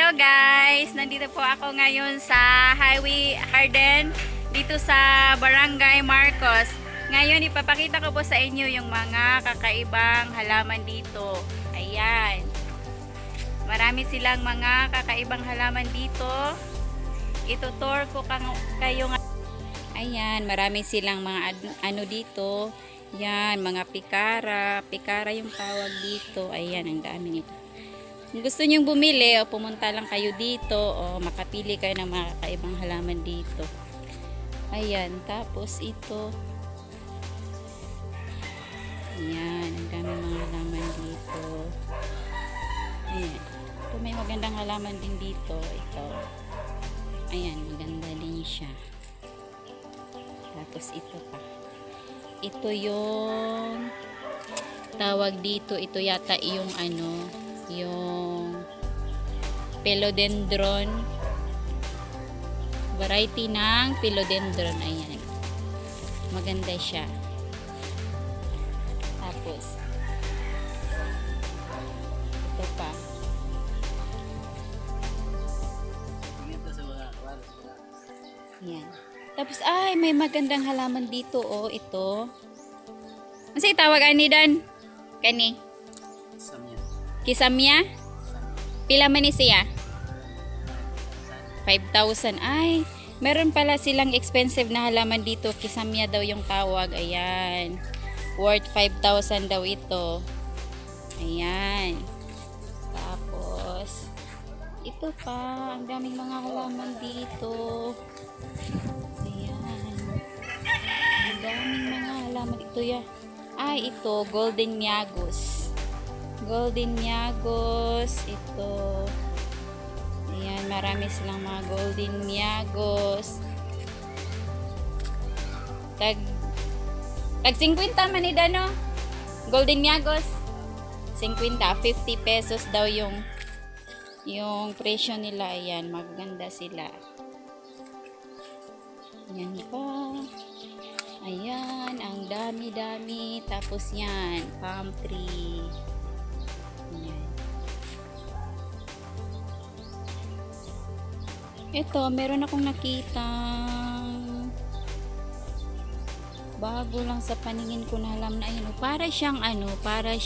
Hello guys! Nandito po ako ngayon sa Highway Harden dito sa Barangay Marcos. Ngayon ipapakita ko po sa inyo yung mga kakaibang halaman dito. Ayan. Marami silang mga kakaibang halaman dito. Itutour ko kayo. Ayan, marami silang mga ano dito. Yan, mga pikara. Pikara yung tawag dito. Ayan, ang dami nito. Kung gusto nyong bumili o pumunta lang kayo dito o makapili kayo ng mga kakaibang halaman dito. Ayan, tapos ito. Ayan, ang dami mga halaman dito. Ayan. Ito may magandang halaman din dito. Ito. Ayan, maganda din siya. Tapos ito pa. Ito yung tawag dito. Ito yata yung ano, yung philodendron. Variety ng philodendron. Ayan. Maganda siya. Tapos ito pa. Ayan. Tapos ay may magandang halaman dito oh, ito. Ano tawag ani dan? Kani? Kisamya? Pila man ni siya? 5,000. Ay, meron pala silang expensive na halaman dito. Kisamya daw yung tawag. Ayan. Worth 5,000 daw ito. Ayan. Tapos ito pa, ang daming mga halaman dito. Ayan. Ang daming mga halaman ito ya. Ay, ito golden nyagos. Golden nyagos ito. Ayan, marami silang mga golden nyagos. Tag 50 man ni dano. Golden nyagos 50, 50 pesos daw yung presyo nila. Ayan, maganda sila. Ayan pa. Ayan, ang dami-dami. Tapos yan, palm tree. Ayan. Ito, meron akong nakitang bago lang sa paningin ko na alam na ayun. Para siyang ano, para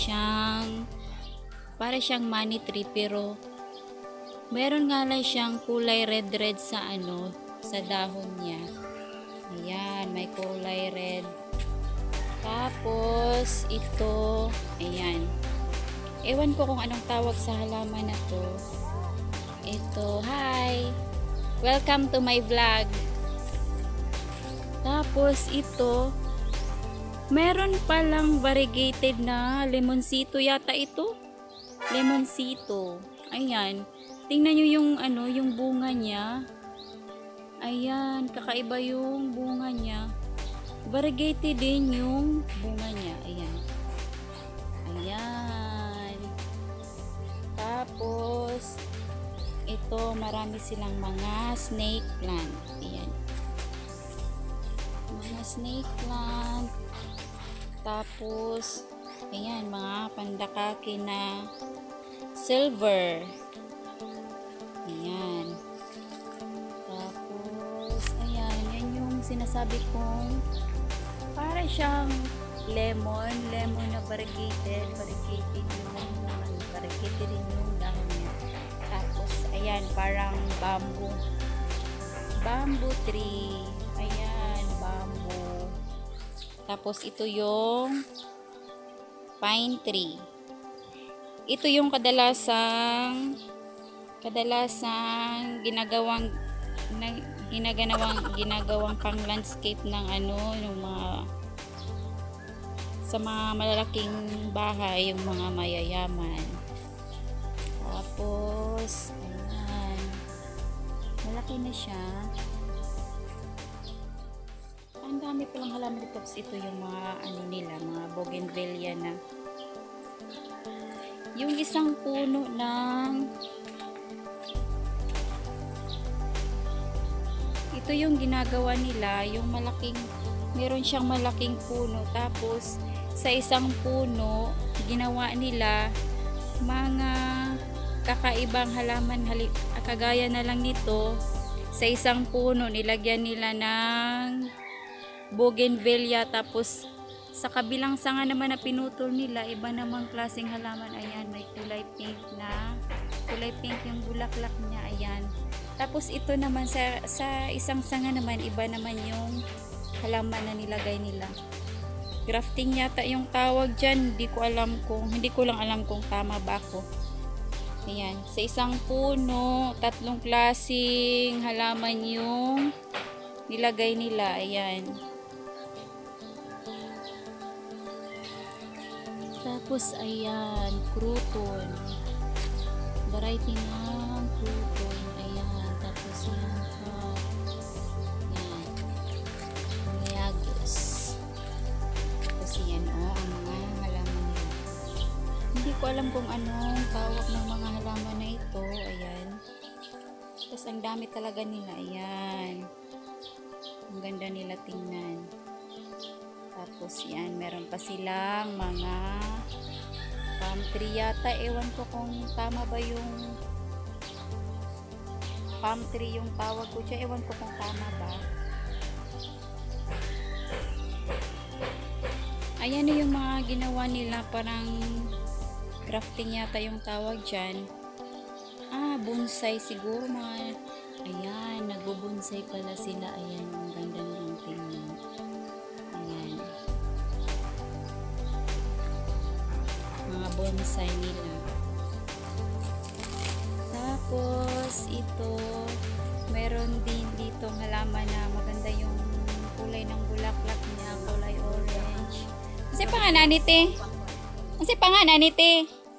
siyang money tree pero meron nga lang siyang kulay red sa ano, sa dahon niya. Ayan, may kulay red. Tapos ito, ayan. Ewan ko kung anong tawag sa halaman na to. Ito, hi. Welcome to my vlog. Tapos ito, meron palang variegated na lemonsito yata ito. Lemonsito. Ayan. Tingnan nyo yung ano, yung bunga niya. Ayan, kakaiba yung bunga niya. Variegated din yung bunga niya. Ayan. Ayan. Tapos ito, marami silang mga snake plant. Ayan. Mga snake plant. Tapos ayan, mga pandakake na silver. Ayan. Tapos ayan, yan yung sinasabi kong para siyang lemon na variegated din yung dahon niya. Tapos ayan, parang bamboo tree. Ayan, bamboo. Tapos ito yung pine tree. Ito yung kadalasang ginagawang pang landscape ng ano, yung mga sa mga malalaking bahay, yung mga mayayaman. Tapos ayan, malaki na siya. Ang dami palang halaman dito. Tapos ito yung mga ano nila, mga bougainvillea na yung isang puno ng ito yung ginagawa nila, yung malaking, meron siyang malaking puno, tapos sa isang puno ginawa nila mga kakaibang halaman kagaya na lang nito. Sa isang puno nilagyan nila ng bougainvillea, tapos sa kabilang sanga naman na pinutol nila, iba namang klaseng halaman. Ayan, may kulay pink yung bulaklak niya. Ayan. Tapos ito naman sa isang sanga naman, iba naman yung halaman na nilagay nila. Grafting yata yung tawag dyan. Hindi ko lang alam kung tama ba ako. Ayan. Sa isang puno, 3 klaseng halaman yung nilagay nila. Ayan. Tapos ayan, crouton. Variety ng crouton. Ayan. Tapos yan pa. Ayan. Mayagos. Tapos yan ang mga halaman nila. Hindi ko alam kung anong tawag ng mga halaman na ito. Ayan. Tapos ang dami talaga nila. Ayan. Ang ganda nila tingnan. Tapos yan, meron pa silang mga palm tree yata. Ewan ko kung tama ba yung palm tree yung tawag ko dyan. Ewan ko kung tama ba. Ayan na yung mga ginawa nila. Parang crafting yata yung tawag dyan. Bonsai siguro mga. Ayan, nagbubonsai pala sila. Ayan, ang ganda nilang tingnan. Ayan. Mga bonsai nila. Tapos ito, meron din dito halaman na maganda yung kulay ng bulaklak niya, kulay orange. Kasi pangalan nite.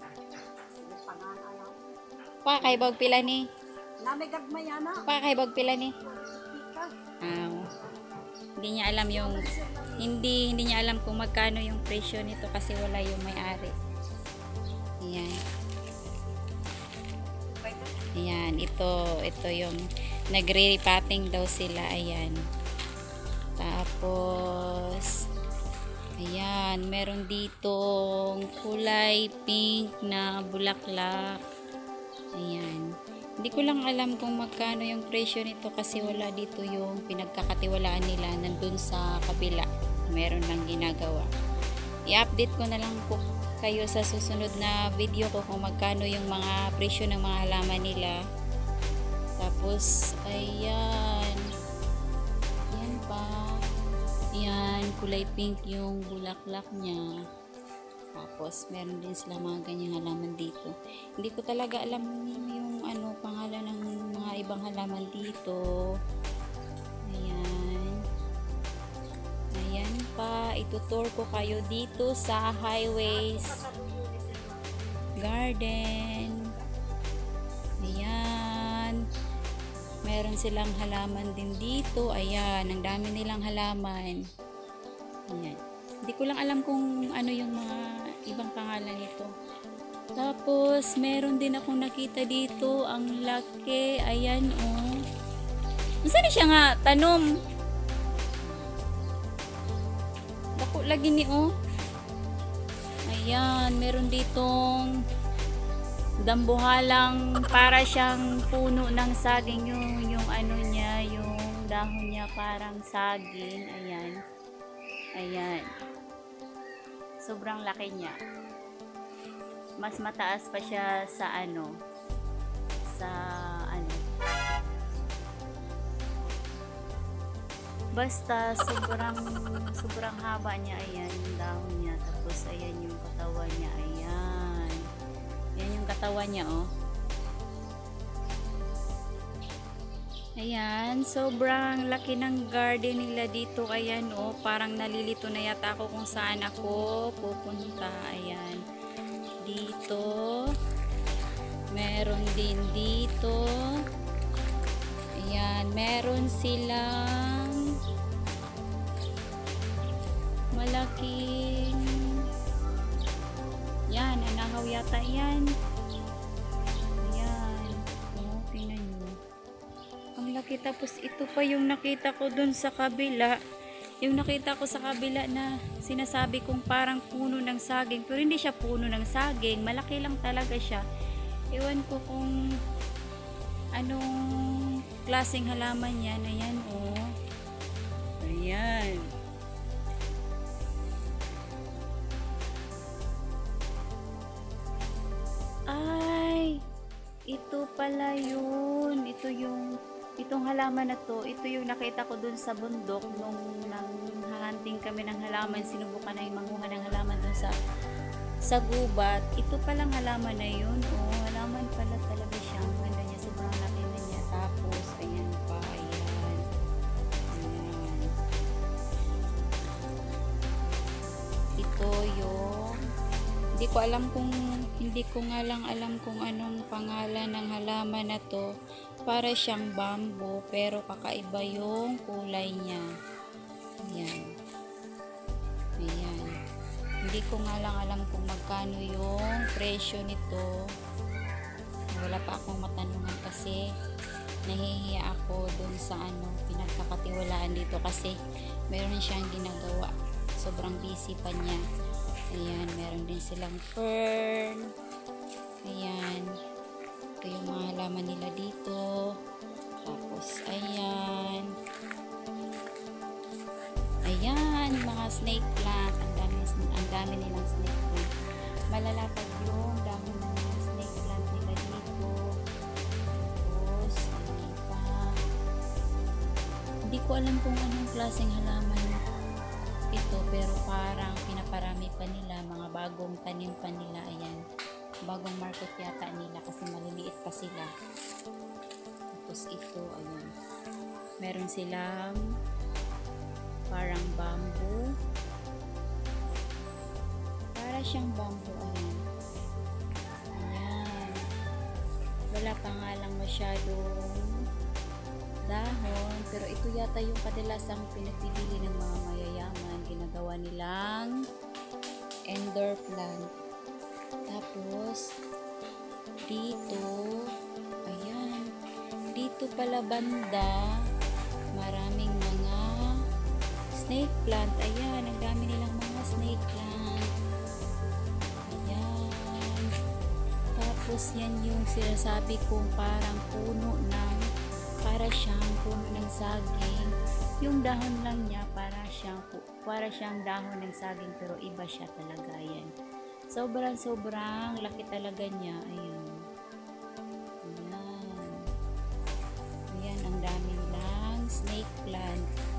Pakaibag pila ni. Pakaibag pila ni. Hindi niya alam yung hindi niya alam kung magkano yung presyo nito kasi wala yung may-ari. Ayan. Ayan, ito yung nagre-repotting daw sila. Ayan. Tapos ayan, meron ditong kulay pink na bulaklak. Ayan. Hindi ko lang alam kung magkano yung presyo nito kasi wala dito yung pinagkakatiwalaan nila. Nandun sa kabila. Meron lang ginagawa. I-update ko na lang po kayo sa susunod na video ko kung magkano yung mga presyo ng mga halaman nila. Tapos, ayan. Ayan pa. Ayan, kulay pink yung bulaklak niya. Tapos, meron din sila mga ganyang halaman dito. Hindi ko talaga alam yung pangalan ng mga ibang halaman dito. Ayan. Ayan pa. Itutour ko kayo dito sa Highways Garden. Ayan. Meron silang halaman din dito. Ayan. Ang dami nilang halaman. Ayan. Hindi ko lang alam kung ano yung mga ibang pangalan nito. Tapos, meron din akong nakita dito. Ang laki. Ayan, oh. Saan siya nga? Tanom. Dako lagi ni, oh. Ayan, meron ditong dambuhalang para siyang puno ng saging. Yung ano niya, yung dahon niya parang saging. Ayan. Ayan. Sobrang laki niya. Mas mataas pa siya sa basta sobrang haba niya. Ayan yung dahon niya. Tapos ayan yung katawan niya. Ayan. Ayan yung katawan niya, oh. Ayan, sobrang laki ng garden nila dito. Ayan, oh, parang nalilito na yata ako kung saan ako pupunta. Ayan, dito. Meron din dito. Ayan, meron silang malaking, yan, anahaw yata yan. Laki. Tapos ito pa yung nakita ko dun sa kabila. Yung nakita ko sa kabila na sinasabi kong parang puno ng saging. Pero hindi siya puno ng saging. Malaki lang talaga siya. Ewan ko kung anong klaseng halaman yan. Ayan, oh. Ayan. Ay, ito pala yun. Itong halaman na to, ito yung nakita ko dun sa bundok nung nanghahanting kami ng halaman. Sinubukan na yung manguha ng halaman dun sa gubat. Ito palang halaman na yun. Oh, halaman pala talaga siya. Ang ganda niya. Sobrang laki na niya. Tapos, ayan pa. Ayan. Ayan. Ito yung hindi ko nga lang alam kung anong pangalan ng halaman na to. Para siyang bamboo pero kakaiba yung kulay niya. Ayan. Ayan. Hindi ko nga lang alam kung magkano yung presyo nito. Wala pa akong matanungan kasi nahihiya ako dun sa pinagkakatiwalaan dito kasi meron siyang ginagawa. Sobrang busy pa niya. Ayan, meron din silang fern. Ayan. Ito yung mga halaman nila dito. Tapos, ayan. Ayan, mga snake plant. Ang dami nilang snake plant. Malalapad yung dahon ng mga snake plant nila dito. Tapos, ayan pa. Hindi ko alam kung anong klaseng halaman ito, pero parang pinaparami pa nila, mga bagong tanim pa nila. Ayan, bagong market yata nila kasi maliliit pa sila. Tapos ito, ayan, meron silang parang bamboo, para siyang bamboo. Ayan, ayan, wala pa nga lang masyadong dahon, pero ito yata yung kadalasang pinagpipili ng mga mayayaman. Ginagawa nilang ender plant. Tapos dito, ayan, dito pala banda maraming mga snake plant. Ayan, ang dami nilang mga snake plant. Ayan. Tapos yan yung sinasabi kong parang para siyang puno ng saging. Yung dahon lang niya para siyang dahon ng saging, pero iba siya talaga. Yan. Sobrang laki talaga niya. Ayan. Ayan. Ayan, ang dami lang snake plant.